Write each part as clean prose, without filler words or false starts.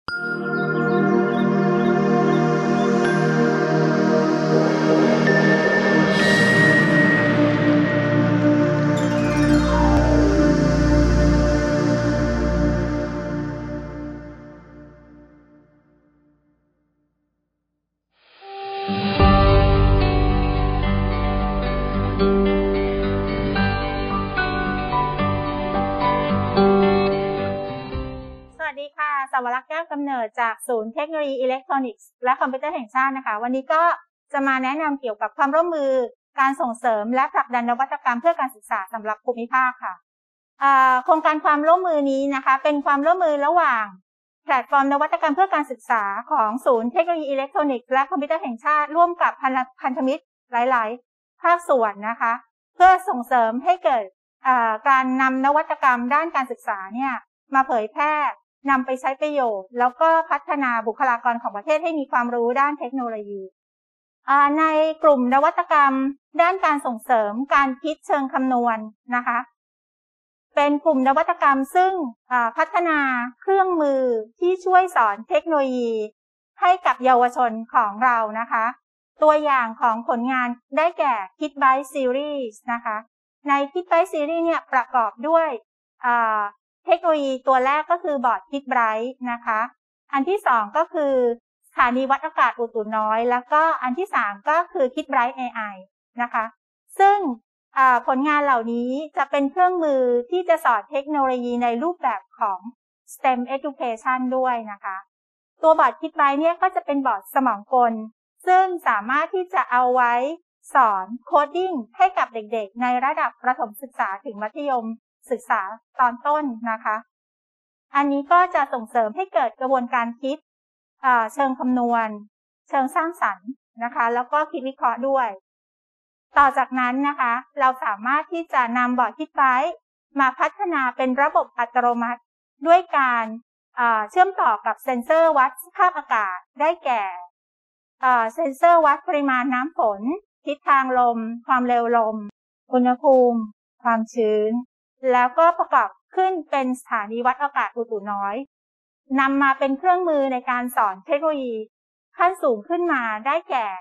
สวรักษ์ แก้วกำเนิดจากศูนย์เทคโนโลยีอิเล็กทรอนิกส์และคอมพิวเตอร์แห่งชาตินะคะวันนี้ก็จะมาแนะนำเกี่ยวกับความร่วมมือการส่งเสริมและผลักดันนวัตกรรมเพื่อการศึกษาสำหรับภูมิภาคค่ะโครงการความร่วมมือนี้นะคะเป็นความร่วมมือระหว่างแพลตฟอร์มนวัตกรรมเพื่อการศึกษาของศูนย์เทคโนโลยีอิเล็กทรอนิกส์และคอมพิวเตอร์แห่งชาติร่วมกับพันธมิตรหลายๆภาคส่วนนะคะเพื่อส่งเสริมให้เกิดการนำนวัตกรรมด้านการศึกษาเนี่ยมาเผยแพร่นำไปใช้ประโยชน์แล้วก็พัฒนาบุคลากรของประเทศให้มีความรู้ด้านเทคโนโลยีในกลุ่มนวัตกรรมด้านการส่งเสริมการคิดเชิงคำนวณนะคะเป็นกลุ่มนวัตกรรมซึ่งพัฒนาเครื่องมือที่ช่วยสอนเทคโนโลยีให้กับเยาวชนของเรานะคะตัวอย่างของผลงานได้แก่ KidsByte Series นะคะใน KidsByte Series เนี่ยประกอบด้วยเทคโนโลยีตัวแรกก็คือบอร์ด KidsByte นะคะอันที่สองก็คือสถานีวัดอากาศอุตุน้อยแล้วก็อันที่สามก็คือ KidsByte AI นะคะซึ่งผลงานเหล่านี้จะเป็นเครื่องมือที่จะสอนเทคโนโลยีในรูปแบบของ STEM Education ด้วยนะคะตัวบอร์ด KidsByte เนี่ยก็จะเป็นบอร์ดสมองกลซึ่งสามารถที่จะเอาไว้สอนโคดดิ้งให้กับเด็กๆในระดับประถมศึกษาถึงมัธยมศึกษาตอนต้นนะคะอันนี้ก็จะส่งเสริมให้เกิดกระบวนการคิดเชิงคำนวณเชิงสร้างสรรค์นะคะแล้วก็คิดวิเคราะห์ด้วยต่อจากนั้นนะคะเราสามารถที่จะนำบอร์ด KidsByte มาพัฒนาเป็นระบบอัตโนมัติด้วยการเชื่อมต่อกับเซ็นเซอร์วัดสภาพอากาศได้แก่เซ็นเซอร์วัดปริมาณน้ำฝนทิศทางลมความเร็วลมอุณหภูมิความชื้นแล้วก็ประกอบขึ้นเป็นสถานีวัดอากาศอุตุน้อยนำมาเป็นเครื่องมือในการสอนเทคโนโลยีขั้นสูงขึ้นมาได้แก่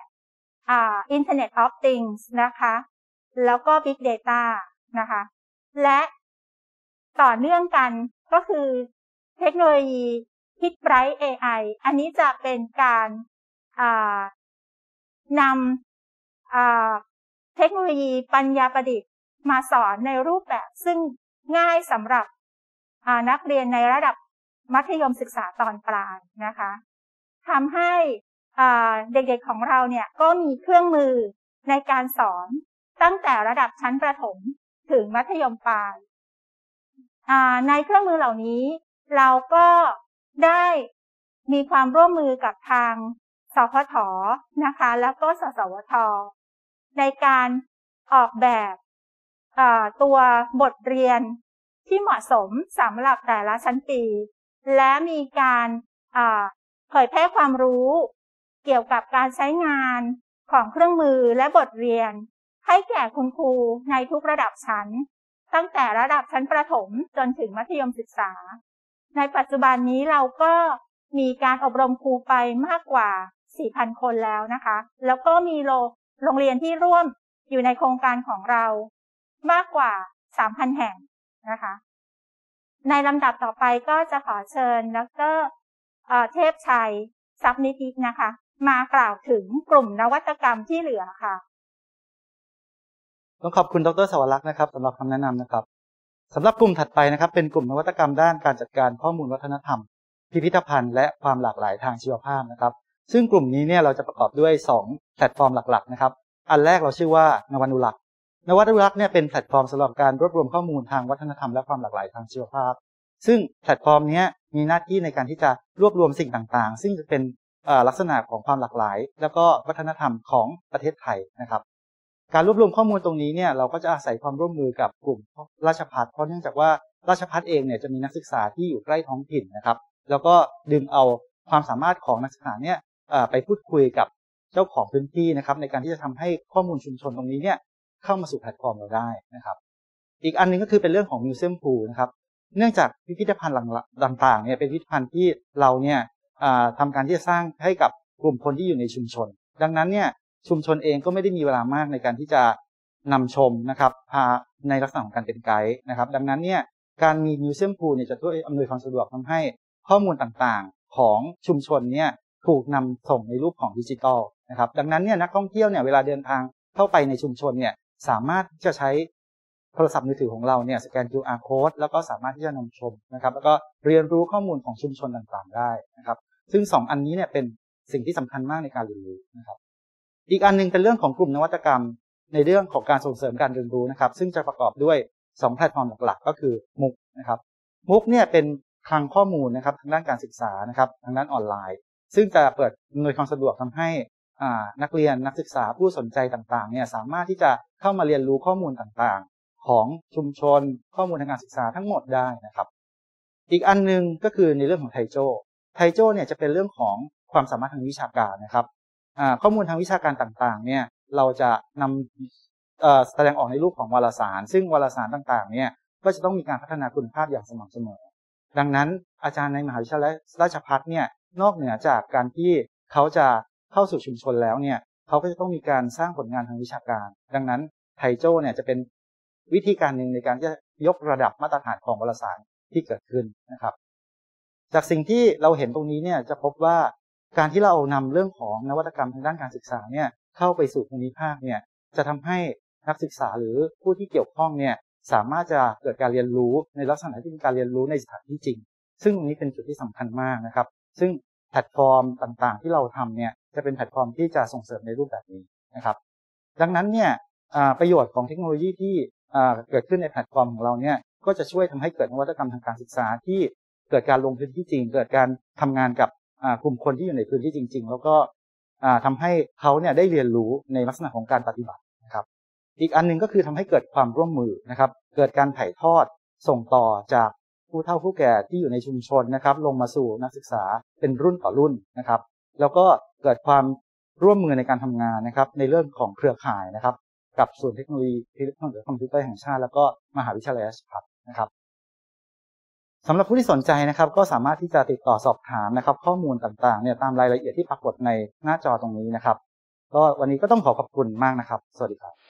Internet of Things นะคะแล้วก็ Big Data นะคะและต่อเนื่องกันก็คือเทคโนโลยี KidsByte AI อันนี้จะเป็นการนำเทคโนโลยีปัญญาประดิษฐ์มาสอนในรูปแบบซึ่งง่ายสำหรับนักเรียนในระดับมัธยมศึกษาตอนปลายนะคะทำให้เด็กๆของเราเนี่ยก็มีเครื่องมือในการสอนตั้งแต่ระดับชั้นประถมถึงมัธยมปลายในเครื่องมือเหล่านี้เราก็ได้มีความร่วมมือกับทางสพท.นะคะแล้วก็สสวท.ในการออกแบบตัวบทเรียนที่เหมาะสมสำหรับแต่ละชั้นปีและมีการเผยแพร่ความรู้เกี่ยวกับการใช้งานของเครื่องมือและบทเรียนให้แก่คุณครูในทุกระดับชั้นตั้งแต่ระดับชั้นประถมจนถึงมัธยมศึกษาในปัจจุบันนี้เราก็มีการอบรมครูไปมากกว่า 4,000 คนแล้วนะคะแล้วก็มีโรงเรียนที่ร่วมอยู่ในโครงการของเรามากกว่า 3,000 แห่งนะคะในลำดับต่อไปก็จะขอเชิญดร.เทพชัยทรัพย์นิตินะคะมากล่าวถึงกลุ่มนวัตกรรมที่เหลือค่ะต้องขอบคุณดร.สวรักษ์นะครับสำหรับคำแนะนำนะครับสำหรับกลุ่มถัดไปนะครับเป็นกลุ่มนวัตกรรมด้านการจัดการข้อมูลวัฒนธรรมพิพิธภัณฑ์และความหลากหลายทางชีวภาพนะครับซึ่งกลุ่มนี้เนี่ยเราจะประกอบด้วย2แพลตฟอร์มหลักๆนะครับอันแรกเราชื่อว่านวันุรักษ์เนี่ยเป็นแพลตฟอร์มสำหรับการรวบรวมข้อมูลทางวัฒนธรรมและความหลากหลายทางชีวภาพซึ่งแพลตฟอร์มนี้มีหน้าที่ในการที่จะรวบรวมสิ่งต่างๆซึ่งจะเป็นลักษณะของความหลากหลายแล้วก็วัฒนธรรมของประเทศไทยนะครับการรวบรวมข้อมูลตรงนี้เนี่ยเราก็จะอาศัยความร่วมมือกับกลุ่มราชภัฏเพราะเนื่องจากว่าราชภัฏเองเนี่ยจะมีนักศึกษาที่อยู่ใกล้ท้องถิ่นนะครับแล้วก็ดึงเอาความสามารถของนักศึกษาเนี่ยไปพูดคุยกับเจ้าของพื้นที่นะครับในการที่จะทำให้ข้อมูลชุมชนตรงนี้เนี่ยเข้ามาสู่แพลตฟอร์มเราได้นะครับอีกอันนึงก็คือเป็นเรื่องของ Museum Pool นะครับเนื่องจากพิพิธภัณฑ์ต่างๆเนี่ยเป็นพิพิธภัณฑ์ที่เราเนี่ยทำการที่จะสร้างให้กับกลุ่มคนที่อยู่ในชุมชนดังนั้นเนี่ยชุมชนเองก็ไม่ได้มีเวลามากในการที่จะนำชมนะครับพาในลักษณะของการเป็นไกด์นะครับดังนั้นเนี่ยการมีมิวเซียมพูลเนี่ยจะช่วยอำนวยความสะดวกทำให้ข้อมูลต่างๆของชุมชนเนี่ยถูกนำส่งในรูปของดิจิทัลนะครับดังนั้นเนี่ยนักท่องเที่ยวเนี่ยเวลาเดินทางเข้าไปในชุมชนเนี่ยสามารถที่จะใช้โทรศัพท์มือถือของเราเนี่ยสแกน QR code แล้วก็สามารถที่จะนำชมนะครับแล้วก็เรียนรู้ข้อมูลของชุมชนต่างๆได้นะครับซึ่ง2อันนี้เนี่ยเป็นสิ่งที่สำคัญมากในการเรียนรู้นะครับอีกอันนึงเป็นเรื่องของกลุ่มนวัตกรรมในเรื่องของการส่งเสริมการเรียนรู้นะครับซึ่งจะประกอบด้วย2แพลตฟอร์มหลักๆก็คือมุกนะครับมุกเนี่ยเป็นคลังข้อมูลนะครับทางด้านการศึกษานะครับทางด้านออนไลน์ซึ่งจะเปิดอำนวยความสะดวกทำให้นักเรียนนักศึกษาผู้สนใจต่างๆเนี่ยสามารถที่จะเข้ามาเรียนรู้ข้อมูลต่างๆของชุมชนข้อมูลทางการศึกษาทั้งหมดได้นะครับอีกอันนึงก็คือในเรื่องของไทโจ้เนี่ยจะเป็นเรื่องของความสามารถทางวิชาการนะครับข้อมูลทางวิชาการต่างๆเนี่ยเราจะนำแสดงออกในรูปของวารสารซึ่งวารสารต่างๆเนี่ยก็จะต้องมีการพัฒนาคุณภาพอย่างสม่ำเสมอดังนั้นอาจารย์ในมหาวิทยาลัยราชภัฏเนี่ยนอกเหนือจากการที่เขาจะเข้าสู่ชุมชนแล้วเนี่ยเขาก็จะต้องมีการสร้างผลงานทางวิชาการดังนั้นไทโจ้เนี่ยจะเป็นวิธีการหนึ่งในการจะยกระดับมาตรฐานของวารสารที่เกิดขึ้นนะครับจากสิ่งที่เราเห็นตรงนี้เนี่ยจะพบว่าการที่เรานำเรื่องของนวัตกรรมทางด้านการศึกษาเนี่ยเข้าไปสู่ภูมิภาคเนี่ยจะทำให้นักศึกษาหรือผู้ที่เกี่ยวข้องเนี่ยสามารถจะเกิดการเรียนรู้ในลักษณะที่เป็นการเรียนรู้ในสถานที่จริงซึ่งตรงนี้เป็นจุดที่สำคัญมากนะครับซึ่งแพลตฟอร์มต่างๆที่เราทำเนี่ยจะเป็นแพลตฟอร์มที่จะส่งเสริมในรูปแบบนี้นะครับดังนั้นเนี่ยประโยชน์ของเทคโนโลยีที่เกิดขึ้นในแพลตฟอร์มของเราเนี่ยก็จะช่วยทำให้เกิดนวัตกรรมทางการศึกษาที่เกิดการลงพื้นที่จริงเกิดการทำงานกับกลุ่มคนที่อยู่ในพื้นที่จริงๆแล้วก็ทำให้เขาเนี่ยได้เรียนรู้ในลักษณะของการปฏิบัตินะครับอีกอันนึงก็คือทำให้เกิดความร่วมมือนะครับเกิดการถ่ายทอดส่งต่อจากผู้เฒ่าผู้แก่ที่อยู่ในชุมชนนะครับลงมาสู่นักศึกษาเป็นรุ่นต่อรุ่นนะครับแล้วก็เกิดความร่วมมือในการทำงานนะครับในเรื่องของเครือข่ายนะครับกับศูนย์เทคโนโลยีอิเล็กทรอนิกส์คอมพิวเตอร์แห่งชาติแล้วก็มหาวิทยาลัยราชภัฏนะครับสำหรับผู้ที่สนใจนะครับก็สามารถที่จะติดต่อสอบถามนะครับข้อมูลต่างๆเนี่ยตามรายละเอียดที่ปรากฏในหน้าจอตรงนี้นะครับก็วันนี้ก็ต้องขอบคุณมากนะครับสวัสดีครับ